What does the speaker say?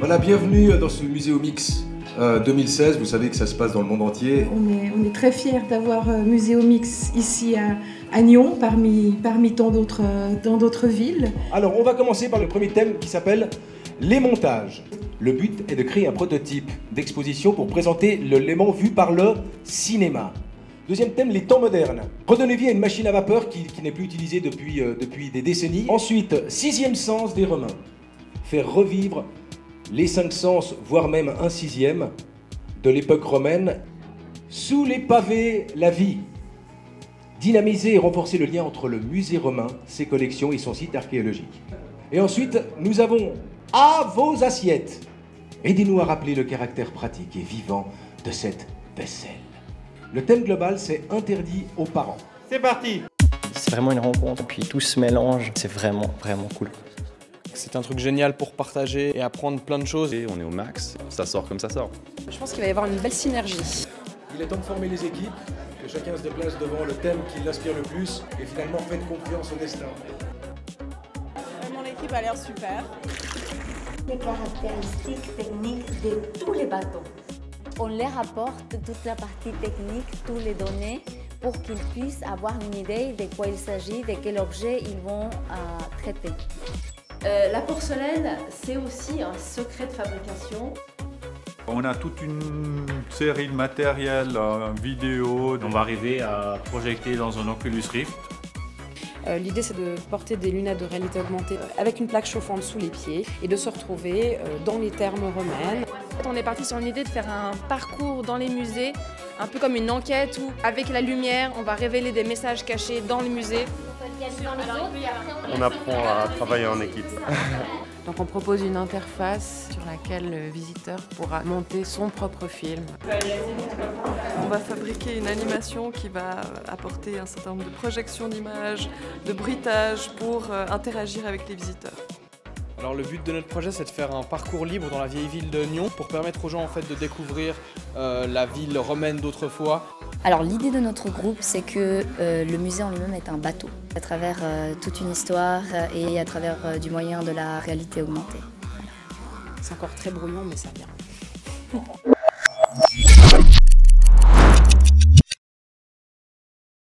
Voilà, bienvenue dans ce Muséomix 2016. Vous savez que ça se passe dans le monde entier. On est très fiers d'avoir Muséomix ici à Nyon, parmi tant d'autres villes. Alors, on va commencer par le premier thème qui s'appelle les montages. Le but est de créer un prototype d'exposition pour présenter le Léman vu par le cinéma. Deuxième thème, les temps modernes. Redonner vie à une machine à vapeur qui n'est plus utilisée depuis des décennies. Ensuite, sixième sens des Romains. Faire revivre les cinq sens, voire même un sixième, de l'époque romaine. Sous les pavés, la vie. Dynamiser et renforcer le lien entre le musée romain, ses collections et son site archéologique. Et ensuite, nous avons à vos assiettes. Aidez-nous à rappeler le caractère pratique et vivant de cette vaisselle. Le thème global, c'est interdit aux parents. C'est parti! C'est vraiment une rencontre, puis tout se mélange, c'est vraiment cool. C'est un truc génial pour partager et apprendre plein de choses. Et on est au max, ça sort comme ça sort. Je pense qu'il va y avoir une belle synergie. Il est temps de former les équipes, que chacun se déplace devant le thème qui l'inspire le plus et finalement faites confiance au destin. Mon équipe a l'air super. Les caractéristiques techniques de tous les bateaux. On leur apporte toute la partie technique, toutes les données, pour qu'ils puissent avoir une idée de quoi il s'agit, de quel objet ils vont traiter. La porcelaine, c'est aussi un secret de fabrication. On a toute une série de matériel, vidéo. On va arriver à projeter dans un Oculus Rift. L'idée, c'est de porter des lunettes de réalité augmentée avec une plaque chauffante sous les pieds et de se retrouver dans les thermes romaines. On est parti sur une idée de faire un parcours dans les musées, un peu comme une enquête où, avec la lumière, on va révéler des messages cachés dans le musée. On apprend à travailler en équipe. Donc on propose une interface sur laquelle le visiteur pourra monter son propre film. On va fabriquer une animation qui va apporter un certain nombre de projections d'images, de bruitage pour interagir avec les visiteurs. Alors le but de notre projet, c'est de faire un parcours libre dans la vieille ville de Nyon pour permettre aux gens en fait de découvrir la ville romaine d'autrefois. Alors l'idée de notre groupe, c'est que le musée en lui-même est un bateau, à travers toute une histoire et à travers du moyen de la réalité augmentée. C'est encore très brouillon, mais ça vient.